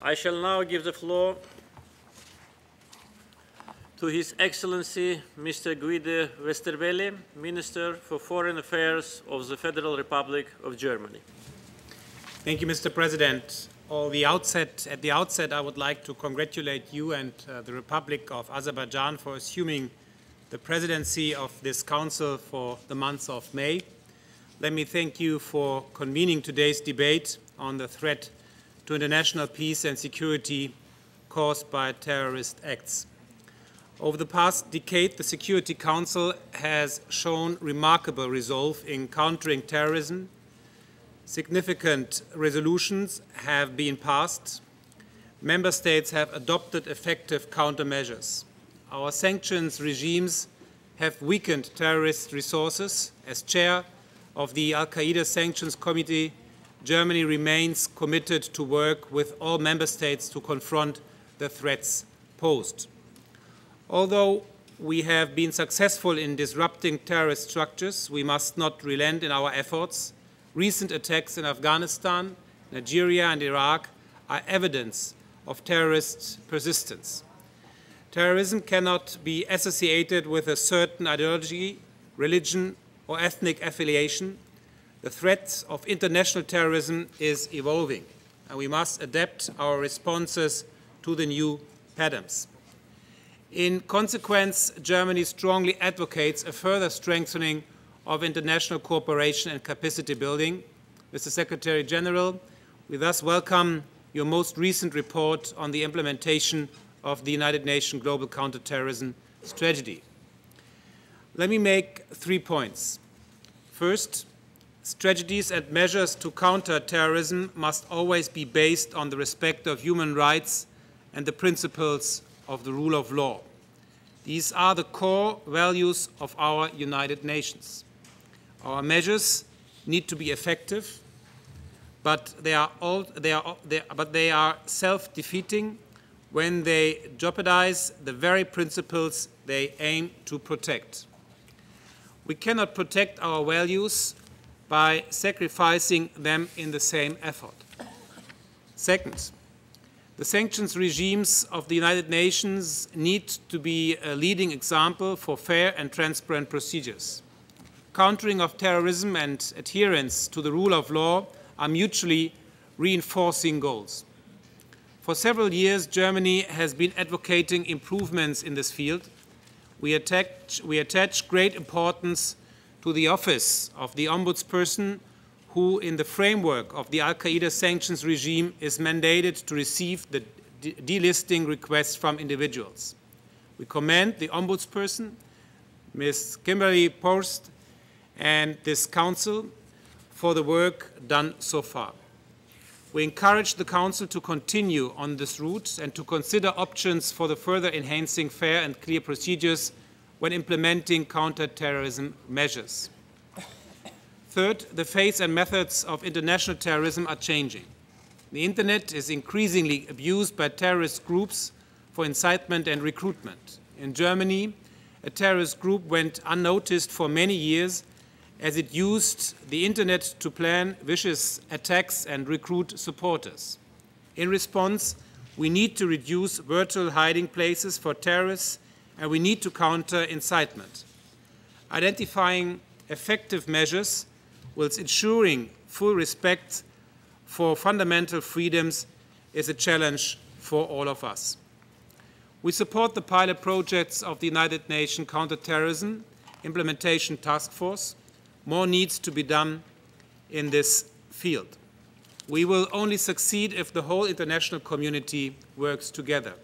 I shall now give the floor to His Excellency Mr. Guido Westerwelle, Minister for Foreign Affairs of the Federal Republic of Germany. Thank you, Mr. President. At the outset, I would like to congratulate you and the Republic of Azerbaijan for assuming the presidency of this Council for the month of May. Let me thank you for convening today's debate on the threat to international peace and security caused by terrorist acts. Over the past decade, the Security Council has shown remarkable resolve in countering terrorism. Significant resolutions have been passed. Member States have adopted effective countermeasures. Our sanctions regimes have weakened terrorist resources. As chair of the Al-Qaeda Sanctions Committee, Germany remains committed to work with all member states to confront the threats posed. Although we have been successful in disrupting terrorist structures, we must not relent in our efforts. Recent attacks in Afghanistan, Nigeria, and Iraq are evidence of terrorist persistence. Terrorism cannot be associated with a certain ideology, religion, or ethnic affiliation. The threat of international terrorism is evolving, and we must adapt our responses to the new patterns. In consequence, Germany strongly advocates a further strengthening of international cooperation and capacity building. Mr. Secretary General, we thus welcome your most recent report on the implementation of the United Nations Global Counterterrorism Strategy. Let me make 3 points. First, strategies and measures to counter terrorism must always be based on the respect of human rights and the principles of the rule of law. These are the core values of our United Nations. Our measures need to be effective, but they are self-defeating when they jeopardize the very principles they aim to protect. We cannot protect our values by sacrificing them in the same effort. Second, the sanctions regimes of the United Nations need to be a leading example for fair and transparent procedures. Countering of terrorism and adherence to the rule of law are mutually reinforcing goals. For several years, Germany has been advocating improvements in this field. We attach great importance to the office of the Ombudsperson, who, in the framework of the Al-Qaeda sanctions regime, is mandated to receive the delisting requests from individuals. We commend the Ombudsperson, Ms. Kimberly Post, and this Council for the work done so far. We encourage the Council to continue on this route and to consider options for the further enhancing fair and clear procedures when implementing counter-terrorism measures. Third, the face and methods of international terrorism are changing. The Internet is increasingly abused by terrorist groups for incitement and recruitment. In Germany, a terrorist group went unnoticed for many years as it used the Internet to plan vicious attacks and recruit supporters. In response, we need to reduce virtual hiding places for terrorists, and we need to counter incitement. Identifying effective measures whilst ensuring full respect for fundamental freedoms is a challenge for all of us. We support the pilot projects of the United Nations Counterterrorism Implementation Task Force. More needs to be done in this field. We will only succeed if the whole international community works together.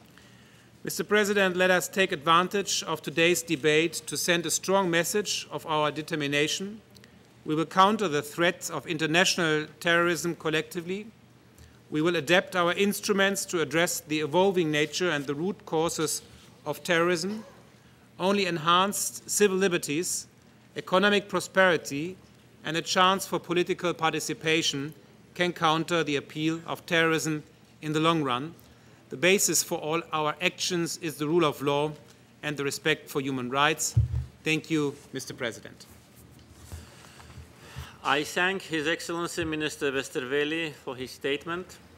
Mr. President, let us take advantage of today's debate to send a strong message of our determination. We will counter the threats of international terrorism collectively. We will adapt our instruments to address the evolving nature and the root causes of terrorism. Only enhanced civil liberties, economic prosperity, and a chance for political participation can counter the appeal of terrorism in the long run. The basis for all our actions is the rule of law and the respect for human rights. Thank you, Mr. President. I thank His Excellency Minister Westerwelle for his statement.